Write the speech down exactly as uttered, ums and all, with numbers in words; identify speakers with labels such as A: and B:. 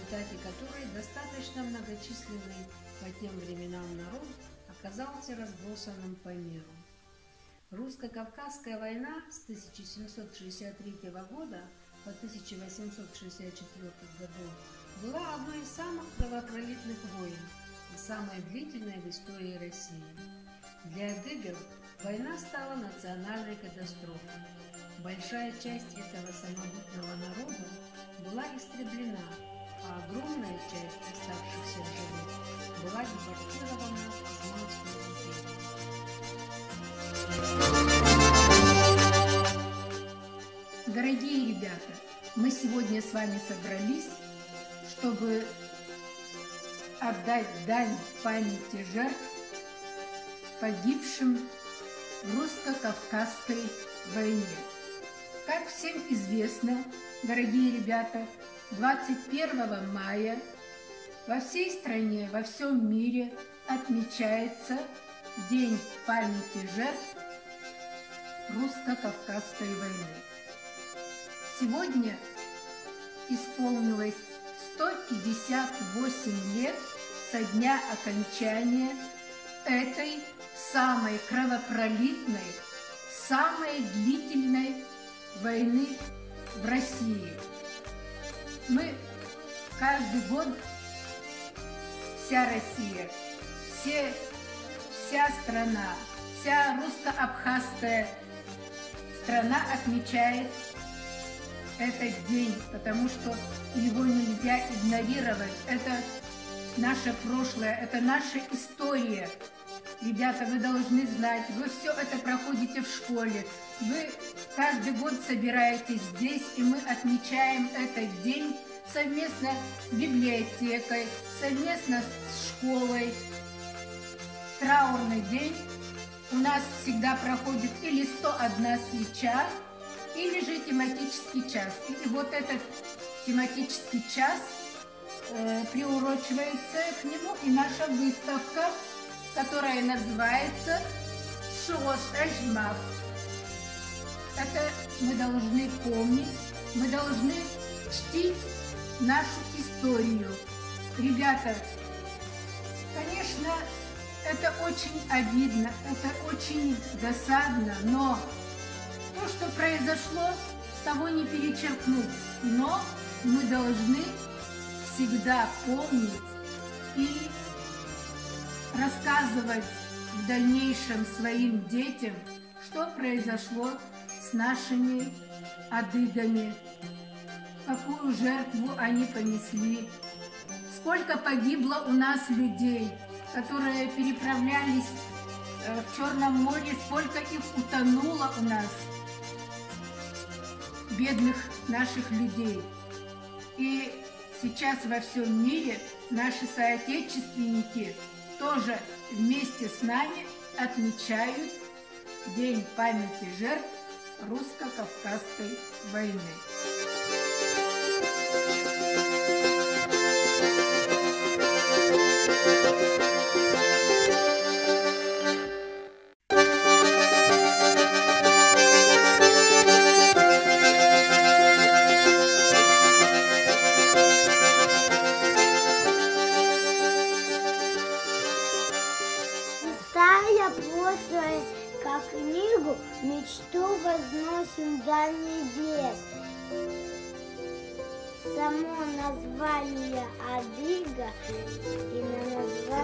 A: результате которой достаточно многочисленный по тем временам народ оказался разбросанным по миру. Русско-Кавказская война с тысяча семьсот шестьдесят третьего года по тысяча восемьсот шестьдесят четвёртый году была одной из самых кровопролитных войн и самой длительной в истории России. Для адыгов война стала национальной катастрофой. Большая часть этого самобытного народа была истреблена, а огромная часть оставшихся в живых была депортирована в Османскую империю.
B: Дорогие ребята, мы сегодня с вами собрались, чтобы отдать дань памяти жертв, погибшим в русско-кавказской войне. Как всем известно, дорогие ребята, двадцать первого мая во всей стране, во всем мире отмечается День памяти жертв русско-кавказской войны. Сегодня исполнилось сто пятьдесят восемь лет со дня окончания этой самой кровопролитной, самой длительной войны в России. Мы каждый год, вся Россия, все, вся страна, вся русско-абхазская страна отмечает этот день, потому что его нельзя игнорировать. Это наше прошлое, это наша история. Ребята, вы должны знать, вы все это проходите в школе, вы каждый год собираетесь здесь, и мы отмечаем этот день совместно с библиотекой, совместно с школой. Траурный день у нас всегда проходит или сто одна свеча, или же тематический час. И вот этот тематический час э, приурочивается к нему и наша выставка, которая называется «Шош Эжмав». Это мы должны помнить, мы должны чтить нашу историю. Ребята, конечно, это очень обидно, это очень досадно, но то, что произошло, того не перечеркнуть. Но мы должны всегда помнить и рассказывать в дальнейшем своим детям, что произошло с нашими адыгами, какую жертву они понесли, сколько погибло у нас людей, которые переправлялись в Черном море, сколько их утонуло у нас, бедных наших людей. И сейчас во всем мире наши соотечественники тоже вместе с нами отмечают День памяти жертв русско-кавказской войны.
C: После, как книгу, мечту возносим до небес. Само название адыга и на название